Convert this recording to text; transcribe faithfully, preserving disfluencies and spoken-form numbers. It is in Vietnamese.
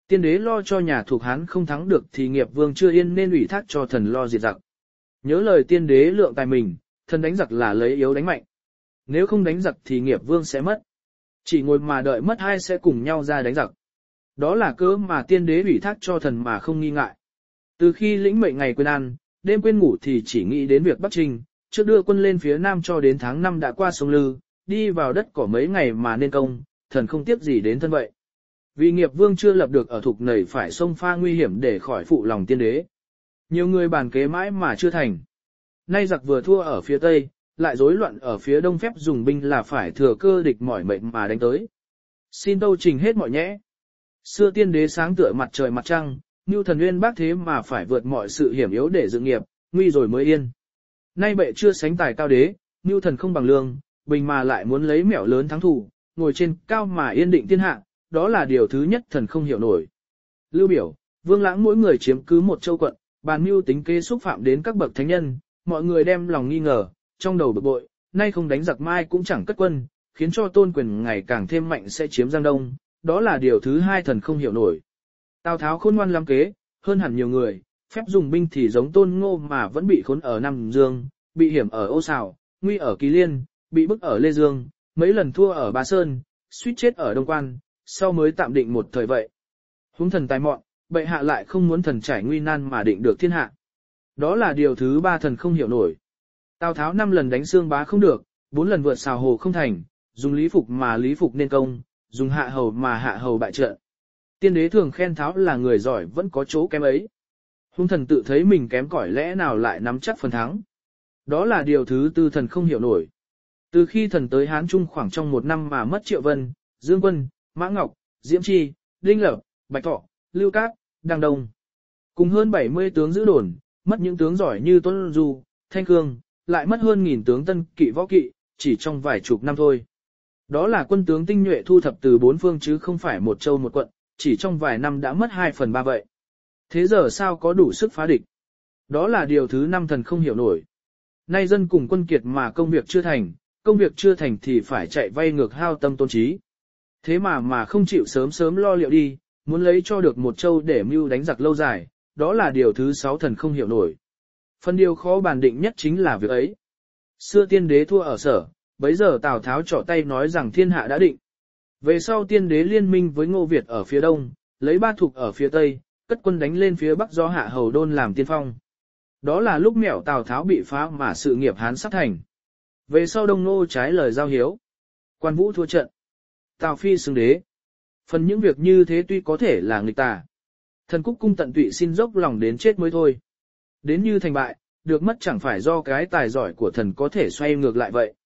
Tiên đế lo cho nhà thuộc Hán không thắng được thì nghiệp vương chưa yên nên ủy thác cho thần lo diệt giặc. Nhớ lời tiên đế lượng tài mình, thần đánh giặc là lấy yếu đánh mạnh. Nếu không đánh giặc thì nghiệp vương sẽ mất. Chỉ ngồi mà đợi mất hai sẽ cùng nhau ra đánh giặc. Đó là cớ mà tiên đế ủy thác cho thần mà không nghi ngại. Từ khi lĩnh mệnh ngày quên ăn, đêm quên ngủ thì chỉ nghĩ đến việc Bắc Trinh, trước đưa quân lên phía Nam cho đến tháng năm đã qua sông Lư, đi vào đất cỏ mấy ngày mà nên công, thần không tiếc gì đến thân vậy. Vì nghiệp vương chưa lập được ở thục nảy phải xông pha nguy hiểm để khỏi phụ lòng tiên đế. Nhiều người bàn kế mãi mà chưa thành. Nay giặc vừa thua ở phía Tây, lại rối loạn ở phía Đông, phép dùng binh là phải thừa cơ địch mỏi mệnh mà đánh tới. Xin tâu trình hết mọi nhẽ. Xưa tiên đế sáng tựa mặt trời mặt trăng, Nưu thần uyên bác thế mà phải vượt mọi sự hiểm yếu để dựng nghiệp, nguy rồi mới yên. Nay bệ chưa sánh tài cao đế, Nưu thần không bằng lương, bình mà lại muốn lấy mẹo lớn thắng thù, ngồi trên cao mà yên định thiên hạ, đó là điều thứ nhất thần không hiểu nổi. Lưu Biểu, Vương Lãng mỗi người chiếm cứ một châu quận, bàn mưu tính kế xúc phạm đến các bậc thánh nhân, mọi người đem lòng nghi ngờ, trong đầu bực bội, nay không đánh giặc mai cũng chẳng cất quân, khiến cho tôn quyền ngày càng thêm mạnh sẽ chiếm Giang Đông, đó là điều thứ hai thần không hiểu nổi. Tào Tháo khôn ngoan lắm kế, hơn hẳn nhiều người, phép dùng binh thì giống Tôn Ngô mà vẫn bị khốn ở Nam Dương, bị hiểm ở Ô Sào, nguy ở Kỳ Liên, bị bức ở Lê Dương, mấy lần thua ở Ba Sơn, suýt chết ở Đông Quan, sau mới tạm định một thời vậy. Húng thần tài mọn, bệ hạ lại không muốn thần trải nguy nan mà định được thiên hạ. Đó là điều thứ ba thần không hiểu nổi. Tào Tháo năm lần đánh Xương Bá không được, bốn lần vượt Sào Hồ không thành, dùng Lý Phục mà Lý Phục nên công, dùng Hạ Hầu mà Hạ Hầu bại trận. Tiên đế thường khen Tháo là người giỏi vẫn có chỗ kém ấy. Hung thần tự thấy mình kém cỏi lẽ nào lại nắm chắc phần thắng. Đó là điều thứ tư thần không hiểu nổi. Từ khi thần tới Hán Trung khoảng trong một năm mà mất Triệu Vân, Dương Quân, Mã Ngọc, Diễm Chi, Đinh Lập, Bạch Thọ, Lưu Cát, Đăng Đông. Cùng hơn bảy mươi tướng giữ đồn, mất những tướng giỏi như Tuân Du, Thanh Cương, lại mất hơn nghìn tướng tân kỵ võ kỵ, chỉ trong vài chục năm thôi. Đó là quân tướng tinh nhuệ thu thập từ bốn phương chứ không phải một châu một quận, chỉ trong vài năm đã mất hai phần ba vậy. Thế giờ sao có đủ sức phá địch? Đó là điều thứ năm thần không hiểu nổi. Nay dân cùng quân kiệt mà công việc chưa thành, công việc chưa thành thì phải chạy vay ngược hao tâm tổn trí. Thế mà mà không chịu sớm sớm lo liệu đi, muốn lấy cho được một châu để mưu đánh giặc lâu dài, đó là điều thứ sáu thần không hiểu nổi. Phần điều khó bàn định nhất chính là việc ấy. Xưa tiên đế thua ở Sở, bấy giờ Tào Tháo trỏ tay nói rằng thiên hạ đã định. Về sau tiên đế liên minh với Ngô Việt ở phía đông, lấy Ba Thục ở phía tây, cất quân đánh lên phía bắc do Hạ Hầu Đôn làm tiên phong. Đó là lúc mẹo Tào Tháo bị phá mà sự nghiệp Hán sắp thành. Về sau Đông Nô trái lời giao hiếu, Quan Vũ thua trận, Tào Phi xưng đế. Phần những việc như thế tuy có thể là nghịch tà, thần Cúc Cung tận tụy xin dốc lòng đến chết mới thôi. Đến như thành bại, được mất chẳng phải do cái tài giỏi của thần có thể xoay ngược lại vậy.